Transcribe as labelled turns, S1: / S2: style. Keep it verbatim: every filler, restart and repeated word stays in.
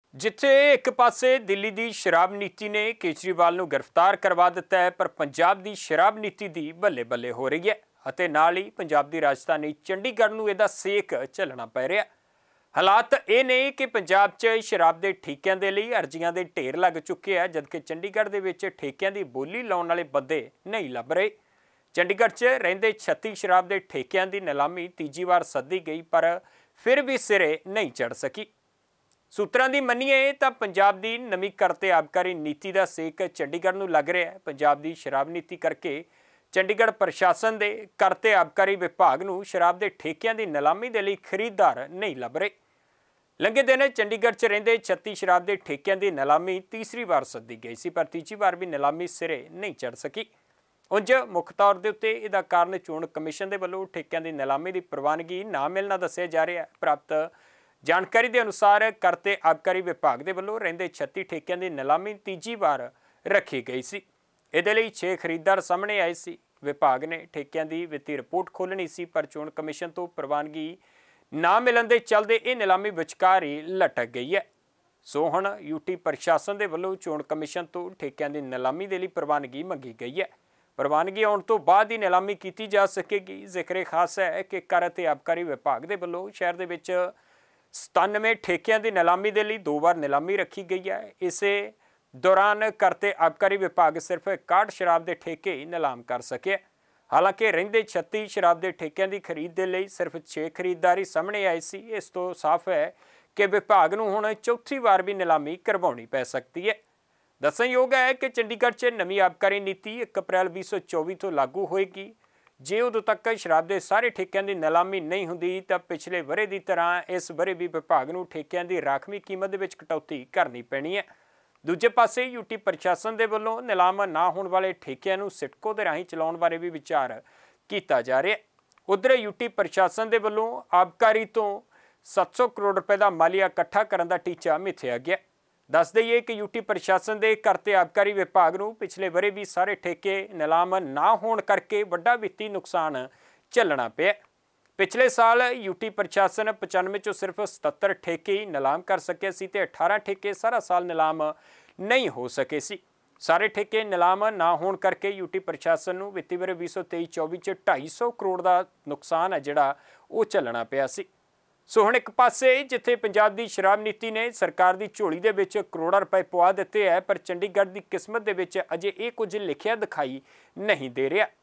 S1: जिथे एक पासे दिल्ली की शराब नीति ने केजरीवाल नूं गिरफ्तार करवा दिता है, पर पंजाब की शराब नीति की बल्ले बल्ले हो रही है। ਅਤੇ ਨਾਲ ही पंजाब की राजधानी चंडीगढ़ नूं इहदा सेक झलना पै रहा। हालात ये ने कि पंजाब च शराब के ठेकिਆਂ ਦੇ ਲਈ अर्जियां ਦੇ ढेर लग चुके हैं, जबकि चंडीगढ़ ਦੇ ਵਿੱਚ ठेकिਆਂ ਦੀ बोली लाने वाले बंदे नहीं लभ रहे। चंडीगढ़ च रहिंदे छत्ती शराब के ठेकिਆਂ की नीलामी तीजी वार सद्दी गई, पर फिर भी सिरे नहीं चढ़ सकी। सूत्रां की मन्नीए तो पंजाब की नवीं कर ते आबकारी नीति का सेक चंडीगढ़ नूं लग रहा है। पंजाब की शराब नीति करके चंडीगढ़ प्रशासन के कर ते आबकारी विभाग नूं शराब के ठेकिਆਂ की नीलामी के लिए खरीददार नहीं लभ रहे। लंघे दिन चंडीगढ़ च रहिंदे छत्ती शराब के ठेकिਆਂ की नीलामी तीसरी बार सद्दी गई सी, पर तीजी बार भी नीलामी सिरे नहीं चढ़ सकी। उंज मुख तौर के उत्ते इसदा कारण चोण कमिशन के वल्लों ठेकिਆਂ की नीलामी की प्रवानगी ना मिलना दस्सिया जा रहा है। प्राप्त जानकारी के अनुसार कर ते आबकारी विभाग के वल्लों रहिंदे छत्ती ठेकिਆਂ की नीलामी तीजी बार रखी गई सी। इहदे लई छे खरीददार सामने आए सी। विभाग ने ठेकिਆਂ की वित्तीय रिपोर्ट खोलनी सी, पर चोण कमिशन तो प्रवानगी ना मिलन के चलते यह नीलामी विचकार ही लटक गई है। सो हुण यूटी प्रशासन के वल्लों चोण कमिशन तो ठेकिਆਂ की नीलामी के लिए प्रवानगी मंगी गई है। प्रवानगी आने तो बाद ही नीलामी की जा सकेगी। जिक्र खास है कि कर ते आबकारी विभाग के वल्लों शहर के विच सतानवे ठेकिਆਂ की नीलामी के लिए दो बार नीलामी रखी गई है। इसे दौरान कर ते आबकारी विभाग सिर्फ इकसठ शराब के ठेके ही नीलाम कर सके। हालांकि रहिंदे छत्ती शराब के ठेकिਆਂ की खरीद के लिए सिर्फ छे खरीददार ही सामने आए सी। इस तो साफ है कि विभाग नूं हुण चौथी बार भी नीलामी करवाउणी पै सकती है। दस्सणयोग है कि चंडीगढ़ च नवीं आबकारी नीति एक अप्रैल भी सौ चौबी तो लागू होएगी। जे उदों तक शराब के सारे ठेकिਆਂ की नीलामी नहीं हुंदी तां पिछले वरे की तरह इस वरे भी विभाग नूं ठेकिਆਂ की राखवी कीमत विच कटौती करनी पैनी है। दूजे पासे यूटी प्रशासन के वल्लों नीलाम ना होने वाले ठेकिਆਂ नूं सिटको के राही चलाउण बारे भी विचार किया जा रहा है। उधर यूटी प्रशासन के वल्लों आबकारी तो सत्त सौ करोड़ रुपए का मालिया इकट्ठा करने का टीचा मिथया गया। दस दईए कि यूटी प्रशासन के कर ते आबकारी विभाग नूं पिछले वरे भी सारे ठेके नीलाम ना होने करके वड्डा वित्ती नुकसान झलना पिया। पिछले साल यूटी प्रशासन पचानवे चो सिर्फ सतहत्तर ठेके ही नीलाम कर सके सी ते अठारह ठेके सारा साल नीलाम नहीं हो सके सी। सारे ठेके नीलाम ना होने करके यूटी प्रशासन नूं वित्ती वरे भी सौ तेई चौबी च ढाई सौ करोड़ का नुकसान है जिहड़ा वो झलना पिया सी। सो हुण एक पासे जिथे पंजाब की शराब नीति ने सरकार की झोली दे विच करोड़ां रुपए पवा दिते है, पर चंडीगढ़ की किस्मत दे विच अजे ये कुछ लिखिया दिखाई नहीं दे रहा।